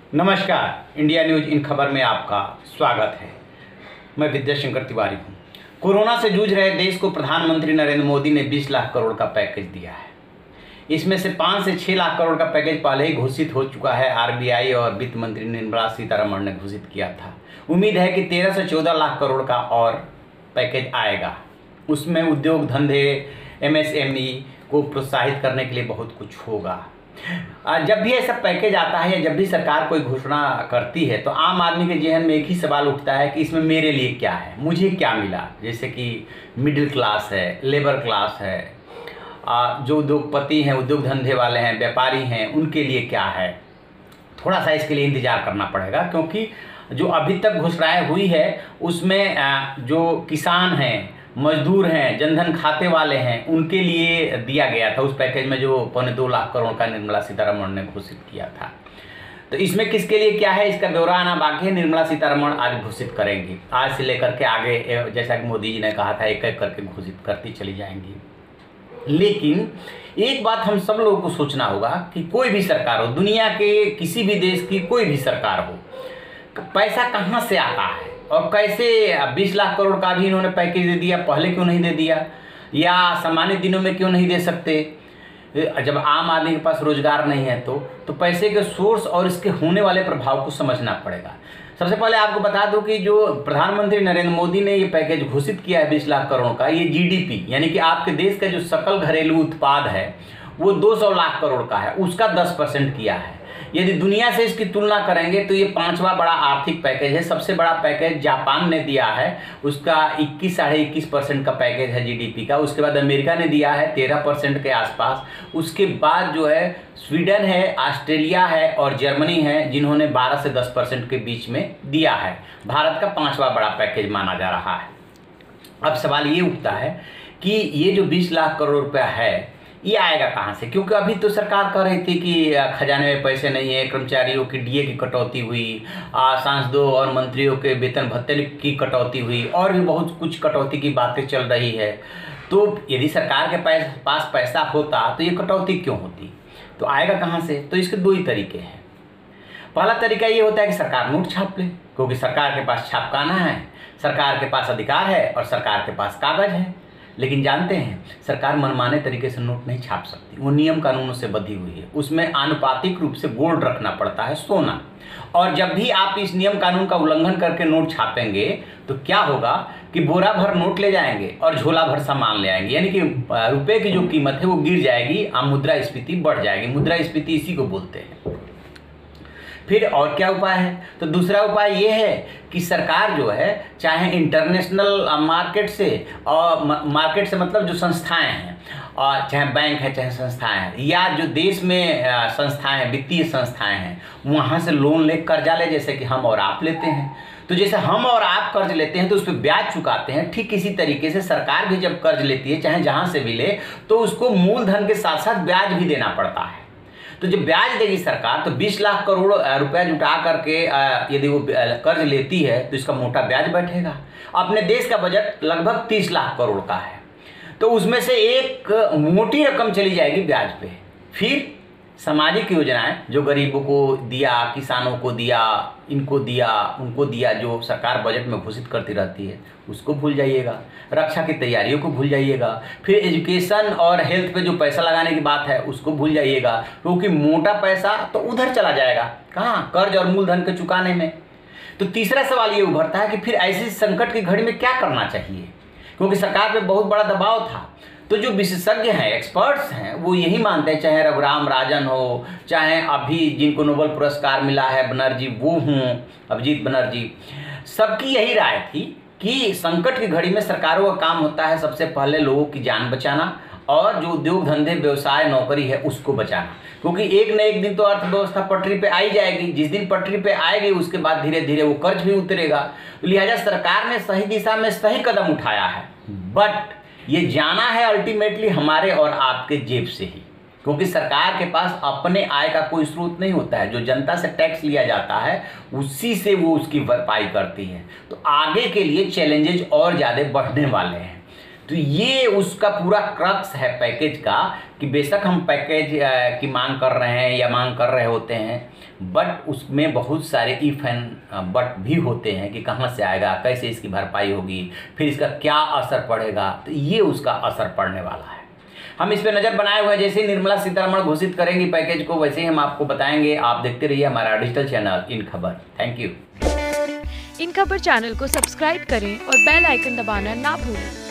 नमस्कार, India news in खबर में आपका स्वागत है। मैं विद्याशंकर तिवारी हूँ। कोरोना से जूझ रहे देश को प्रधानमंत्री नरेंद्र मोदी ने 20 लाख करोड़ का पैकेज दिया है। इसमें से 5 से 6 लाख करोड़ का पैकेज पहले ही घोषित हो चुका है। आरबीआई और वित्त मंत्री निर्मला सीतारमण ने घोषित किया था। उम्मीद है कि 13 से 14 लाख करोड़ का और पैकेज आएगा। उसमें उद्योग धंधे, एमएसएमई को प्रोत्साहित करने के लिए बहुत कुछ होगा। जब भी ऐसा पैकेज आता है या जब भी सरकार कोई घोषणा करती है तो आम आदमी के जहन में एक ही सवाल उठता है कि इसमें मेरे लिए क्या है, मुझे क्या मिला। जैसे कि मिडिल क्लास है, लेबर क्लास है, जो उद्योगपति हैं, उद्योग धंधे वाले हैं, व्यापारी हैं, उनके लिए क्या है। थोड़ा सा इसके लिए इंतजार करना पड़ेगा, क्योंकि जो अभी तक घोषणाएं हुई है उसमें जो किसान हैं, मजदूर हैं, जनधन खाते वाले हैं, उनके लिए दिया गया था उस पैकेज में जो 2.25 लाख करोड़ का निर्मला सीतारमण ने घोषित किया था। तो इसमें किसके लिए क्या है, इसका ब्यौरा आना बाकी है। निर्मला सीतारमण आज घोषित करेंगी। आज से लेकर के आगे, जैसा कि मोदी जी ने कहा था, एक एक करके घोषित करती चली जाएंगी। लेकिन एक बात हम सब लोगों को सोचना होगा कि कोई भी सरकार हो, दुनिया के किसी भी देश की कोई भी सरकार हो, पैसा कहाँ से आता है और कैसे 20 लाख करोड़ का भी इन्होंने पैकेज दे दिया, पहले क्यों नहीं दे दिया, या सामान्य दिनों में क्यों नहीं दे सकते। जब आम आदमी के पास रोजगार नहीं है तो पैसे के सोर्स और इसके होने वाले प्रभाव को समझना पड़ेगा। सबसे पहले आपको बता दूं कि जो प्रधानमंत्री नरेंद्र मोदी ने ये पैकेज घोषित किया है 20 लाख करोड़ का, ये जीडीपी यानी कि आपके देश का जो सकल घरेलू उत्पाद है वो 200 लाख करोड़ का है, उसका 10% किया है। यदि दुनिया से इसकी तुलना करेंगे तो ये 5वां बड़ा आर्थिक पैकेज है। सबसे बड़ा पैकेज जापान ने दिया है, उसका 21-21.5% का पैकेज है जीडीपी का। उसके बाद अमेरिका ने दिया है 13% के आसपास। उसके बाद जो है स्वीडन है, ऑस्ट्रेलिया है और जर्मनी है, जिन्होंने 12 से 10% के बीच में दिया है। भारत का 5वां बड़ा पैकेज माना जा रहा है। अब सवाल ये उठता है कि ये जो 20 लाख करोड़ रुपया है ये आएगा कहाँ से, क्योंकि अभी तो सरकार कह रही थी कि खजाने में पैसे नहीं है, कर्मचारियों की डीए की कटौती हुई, सांसदों और मंत्रियों के वेतन भत्ते की कटौती हुई और भी बहुत कुछ कटौती की बातें चल रही है। तो यदि सरकार के पास पैसा होता तो ये कटौती क्यों होती, तो आएगा कहाँ से। तो इसके 2 ही तरीके हैं। पहला तरीका ये होता है कि सरकार नोट छाप ले, क्योंकि सरकार के पास छापखाना है, सरकार के पास अधिकार है और सरकार के पास कागज है। लेकिन जानते हैं सरकार मनमाने तरीके से नोट नहीं छाप सकती, वो नियम कानूनों से बंधी हुई है। उसमें आनुपातिक रूप से गोल्ड रखना पड़ता है, सोना। और जब भी आप इस नियम कानून का उल्लंघन करके नोट छापेंगे तो क्या होगा कि बोरा भर नोट ले जाएंगे और झोला भर सामान ले आएंगे, यानी कि रुपए की जो कीमत है वो गिर जाएगी, मुद्रास्फीति बढ़ जाएगी। मुद्रास्फीति इसी को बोलते हैं। फिर और क्या उपाय है, तो दूसरा उपाय ये है कि सरकार जो है चाहे इंटरनेशनल मार्केट से, और मार्केट से मतलब जो संस्थाएं हैं, और चाहे बैंक है चाहे संस्थाएं हैं, या जो देश में संस्थाएं हैं, वित्तीय संस्थाएं हैं, वहाँ से लोन ले, कर्जा ले, जैसे कि हम और आप लेते हैं। तो जैसे हम और आप कर्ज लेते हैं तो उस पर ब्याज चुकाते हैं, ठीक इसी तरीके से सरकार भी जब कर्ज लेती है, चाहे जहाँ से भी ले, तो उसको मूलधन के साथ साथ ब्याज भी देना पड़ता है। तो जब ब्याज देगी सरकार तो 20 लाख करोड़ रुपया जुटा करके यदि वो कर्ज लेती है तो इसका मोटा ब्याज बैठेगा। अपने देश का बजट लगभग 30 लाख करोड़ का है, तो उसमें से एक मोटी रकम चली जाएगी ब्याज पे। फिर सामाजिक योजनाएं जो गरीबों को दिया, किसानों को दिया, इनको दिया, उनको दिया, जो सरकार बजट में घोषित करती रहती है, उसको भूल जाइएगा। रक्षा की तैयारियों को भूल जाइएगा। फिर एजुकेशन और हेल्थ पे जो पैसा लगाने की बात है उसको भूल जाइएगा, क्योंकि मोटा पैसा तो उधर चला जाएगा, कहाँ, कर्ज और मूलधन के चुकाने में। तो तीसरा सवाल ये उभरता है कि फिर ऐसी संकट की घड़ी में क्या करना चाहिए, क्योंकि सरकार पे बहुत बड़ा दबाव था। तो जो विशेषज्ञ हैं, एक्सपर्ट्स हैं, वो यही मानते हैं, चाहे रघुराम राजन हो, चाहे अभी जिनको नोबेल पुरस्कार मिला है बनर्जी वो हों, अभिजीत बनर्जी, सबकी यही राय थी कि संकट की घड़ी में सरकारों का काम होता है सबसे पहले लोगों की जान बचाना और जो उद्योग धंधे, व्यवसाय, नौकरी है उसको बचाना, क्योंकि एक न एक दिन तो अर्थव्यवस्था पटरी पे आई जाएगी। जिस दिन पटरी पे आएगी उसके बाद धीरे धीरे वो कर्ज भी उतरेगा। तो लिहाजा सरकार ने सही दिशा में सही कदम उठाया है, बट ये जाना है अल्टीमेटली हमारे और आपके जेब से ही, क्योंकि सरकार के पास अपने आय का कोई स्रोत नहीं होता है। जो जनता से टैक्स लिया जाता है उसी से वो उसकी भरपाई करती है। तो आगे के लिए चैलेंजेस और ज़्यादा बढ़ने वाले हैं। तो ये उसका पूरा क्रक्स है पैकेज का कि बेशक हम पैकेज की मांग कर रहे हैं या मांग कर रहे होते हैं, बट उसमें बहुत सारे इफ एंड बट भी होते हैं कि कहाँ से आएगा, कैसे इसकी भरपाई होगी, फिर इसका क्या असर पड़ेगा। तो ये उसका असर पड़ने वाला है। हम इस पर नज़र बनाए हुए हैं। जैसे ही निर्मला सीतारमण घोषित करेंगी पैकेज को, वैसे ही हम आपको बताएंगे। आप देखते रहिए हमारा डिजिटल चैनल इन खबर। Thank you. इन खबर चैनल को सब्सक्राइब करें और बेल आइकन दबाना ना भूलें।